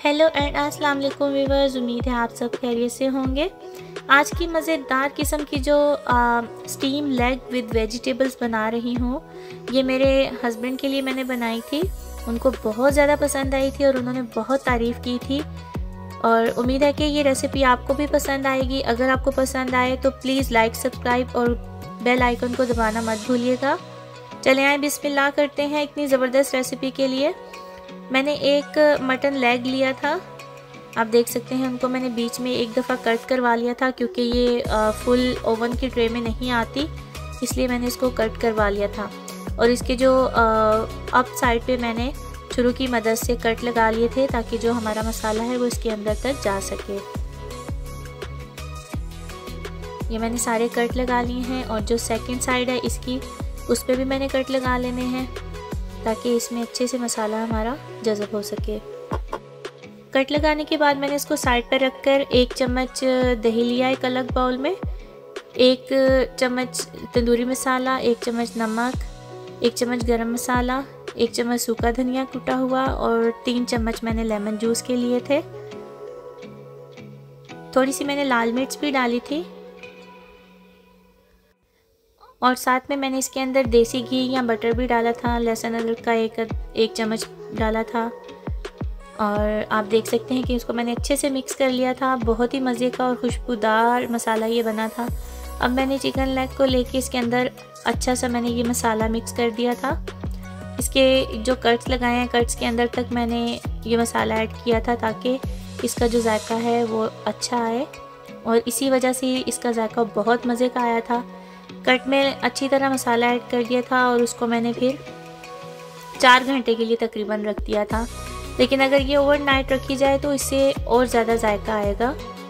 Hello and अस्सलाम वालेकुम viewers, उम्मीद है आप सब खैरियत से होंगे। आज की मज़ेदार किस्म की जो स्टीम लेग विद वेजिटेबल्स बना रही हूँ, ये मेरे हस्बैंड के लिए मैंने बनाई थी। उनको बहुत ज़्यादा पसंद आई थी और उन्होंने बहुत तारीफ़ की थी और उम्मीद है कि ये रेसिपी आपको भी पसंद आएगी। अगर आपको पसंद आए तो प्लीज़ लाइक, सब्सक्राइब और बेल आइकन को दबाना मत भूलिएगा। चले आए बिस्मिल्लाह करते हैं। इतनी ज़बरदस्त रेसिपी के लिए मैंने एक मटन लेग लिया था। आप देख सकते हैं, उनको मैंने बीच में एक दफ़ा कट करवा लिया था क्योंकि ये फुल ओवन की ट्रे में नहीं आती, इसलिए मैंने इसको कट करवा लिया था। और इसके जो अप साइड पे मैंने छुरी की मदद से कट लगा लिए थे ताकि जो हमारा मसाला है वो इसके अंदर तक जा सके। ये मैंने सारे कट लगा लिए हैं और जो सेकंड साइड है इसकी, उस पर भी मैंने कट लगा लेने हैं ताकि इसमें अच्छे से मसाला हमारा जज़ब हो सके। कट लगाने के बाद मैंने इसको साइड पर रखकर 1 चम्मच दही लिया एक अलग बाउल में, 1 चम्मच तंदूरी मसाला, 1 चम्मच नमक, 1 चम्मच गरम मसाला, 1 चम्मच सूखा धनिया कुटा हुआ और 3 चम्मच मैंने लेमन जूस के लिए थे। थोड़ी सी मैंने लाल मिर्च भी डाली थी और साथ में मैंने इसके अंदर देसी घी या बटर भी डाला था। लहसुन अदरक का एक चम्मच डाला था और आप देख सकते हैं कि इसको मैंने अच्छे से मिक्स कर लिया था। बहुत ही मज़े का और खुशबूदार मसाला ये बना था। अब मैंने चिकन लेग को लेके इसके अंदर अच्छा सा मैंने ये मसाला मिक्स कर दिया था। इसके जो कट्स लगाए हैं, कट्स के अंदर तक मैंने ये मसाला ऐड किया था ताकि इसका जो जायका है वो अच्छा आए और इसी वजह से इसका जायका बहुत मज़े का आया था। कट में अच्छी तरह मसाला ऐड कर दिया था और उसको मैंने फिर 4 घंटे के लिए तकरीबन रख दिया था। लेकिन अगर ये ओवरनाइट रखी जाए तो इससे और ज़्यादा जायका आएगा।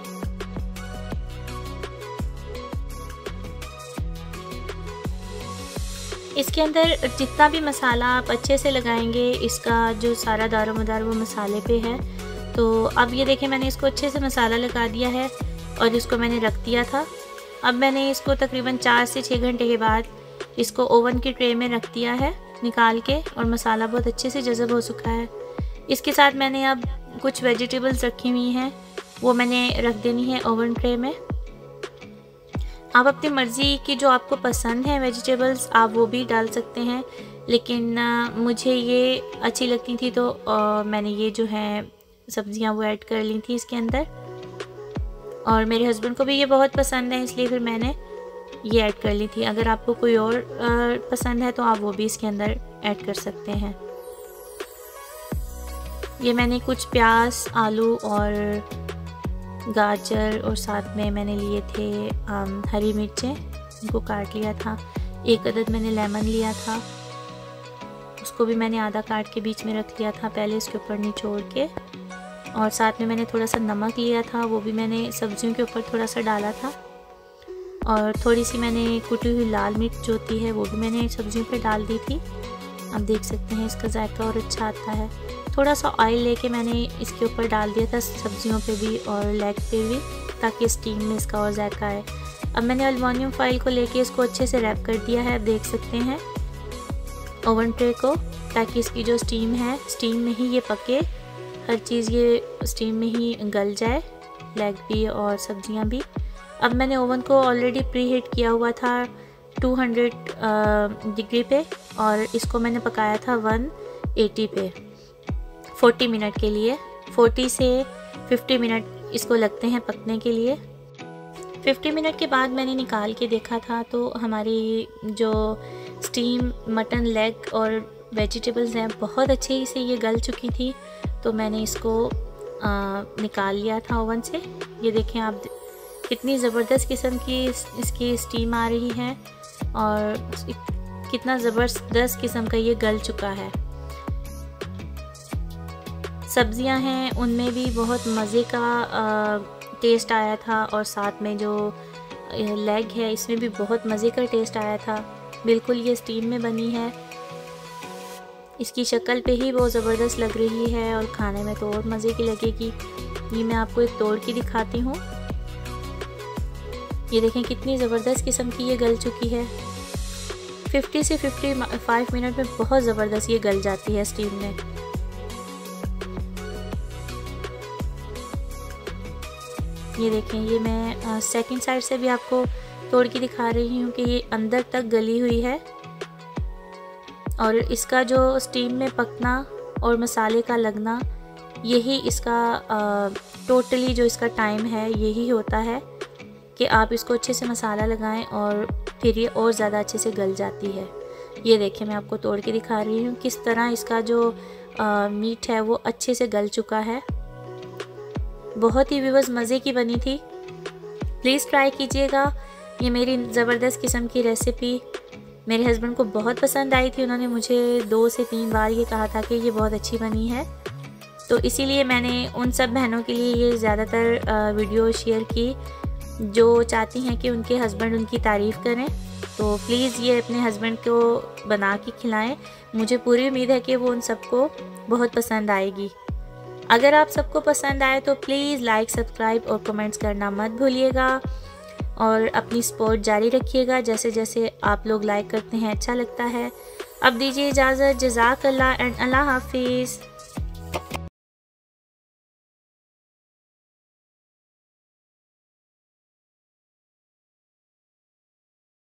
इसके अंदर जितना भी मसाला आप अच्छे से लगाएंगे, इसका जो सारा दारोमदार वो मसाले पे है। तो अब ये देखें, मैंने इसको अच्छे से मसाला लगा दिया है और इसको मैंने रख दिया था। अब मैंने इसको तकरीबन 4 से 6 घंटे के बाद इसको ओवन की ट्रे में रख दिया है निकाल के और मसाला बहुत अच्छे से जज़ब हो चुका है। इसके साथ मैंने अब कुछ वेजिटेबल्स रखी हुई हैं, वो मैंने रख देनी है ओवन ट्रे में। आप अपनी मर्ज़ी की जो आपको पसंद है वेजिटेबल्स आप वो भी डाल सकते हैं, लेकिन मुझे ये अच्छी लगती थी तो मैंने ये जो है सब्ज़ियाँ वो ऐड कर ली थी इसके अंदर और मेरे हस्बैंड को भी ये बहुत पसंद है, इसलिए फिर मैंने ये ऐड कर ली थी। अगर आपको कोई और पसंद है तो आप वो भी इसके अंदर ऐड कर सकते हैं। ये मैंने कुछ प्याज, आलू और गाजर और साथ में मैंने लिए थे हरी मिर्चें, उनको काट लिया था। 1 अदद मैंने लेमन लिया था, उसको भी मैंने आधा काट के बीच में रख लिया था पहले इसके ऊपर निचोड़ के। और साथ में मैंने थोड़ा सा नमक लिया था, वो भी मैंने सब्जियों के ऊपर थोड़ा सा डाला था। और थोड़ी सी मैंने कुटी हुई लाल मिर्च जो होती है वो भी मैंने सब्जियों पे डाल दी थी। आप देख सकते हैं इसका जायका और अच्छा आता है। थोड़ा सा ऑयल लेके मैंने इसके ऊपर डाल दिया था सब्जियों पे भी और लेग पे भी, ताकि स्टीम में इसका और जायका आए। अब मैंने एल्युमिनियम फॉइल को लेके इसको अच्छे से रैप कर दिया है, आप देख सकते हैं ओवन ट्रे को, ताकि इसकी जो स्टीम है स्टीम में ही ये पके, हर चीज़ ये स्टीम में ही गल जाए, लेग भी और सब्जियां भी। अब मैंने ओवन को ऑलरेडी प्री हीट किया हुआ था 200 डिग्री पे और इसको मैंने पकाया था 180 पे 40 मिनट के लिए। 40 से 50 मिनट इसको लगते हैं पकने के लिए। 50 मिनट के बाद मैंने निकाल के देखा था तो हमारी जो स्टीम मटन लेग और वेजिटेबल्स हैं बहुत अच्छे से ये गल चुकी थी, तो मैंने इसको निकाल लिया था ओवन से। ये देखें आप कितनी ज़बरदस्त किस्म की इसकी स्टीम आ रही है और कितना ज़बरदस्त किस्म का ये गल चुका है। सब्जियां हैं उनमें भी बहुत मज़े का टेस्ट आया था और साथ में जो लेग है इसमें भी बहुत मज़े का टेस्ट आया था। बिल्कुल ये स्टीम में बनी है, इसकी शक्ल पे ही बहुत ज़बरदस्त लग रही है और खाने में तो और मज़े की लगेगी। ये मैं आपको एक तोड़ के दिखाती हूँ। ये देखें कितनी ज़बरदस्त किस्म की ये गल चुकी है। 50 से 55 मिनट में बहुत ज़बरदस्त ये गल जाती है स्टीम में। ये देखें, ये मैं सेकंड साइड से भी आपको तोड़ के दिखा रही हूँ कि ये अंदर तक गली हुई है। और इसका जो स्टीम में पकना और मसाले का लगना, यही इसका टोटली जो इसका टाइम है यही होता है कि आप इसको अच्छे से मसाला लगाएं और फिर ये और ज़्यादा अच्छे से गल जाती है। ये देखें, मैं आपको तोड़ के दिखा रही हूँ किस तरह इसका जो मीट है वो अच्छे से गल चुका है। बहुत ही व्यूअर्स मज़े की बनी थी, प्लीज़ ट्राई कीजिएगा। ये मेरी ज़बरदस्त किस्म की रेसिपी मेरे हस्बैंड को बहुत पसंद आई थी। उन्होंने मुझे 2 से 3 बार ये कहा था कि ये बहुत अच्छी बनी है, तो इसीलिए मैंने उन सब बहनों के लिए ये ज़्यादातर वीडियो शेयर की जो चाहती हैं कि उनके हस्बैंड उनकी तारीफ़ करें। तो प्लीज़ ये अपने हस्बैंड को बना के खिलाएं, मुझे पूरी उम्मीद है कि वो उन सबको बहुत पसंद आएगी। अगर आप सबको पसंद आए तो प्लीज़ लाइक, सब्सक्राइब और कमेंट्स करना मत भूलिएगा और अपनी सपोर्ट जारी रखिएगा। जैसे जैसे आप लोग लाइक करते हैं अच्छा लगता है। अब दीजिए इजाज़त। जज़ाकल्लाह एंड अल्लाह हाफिज़।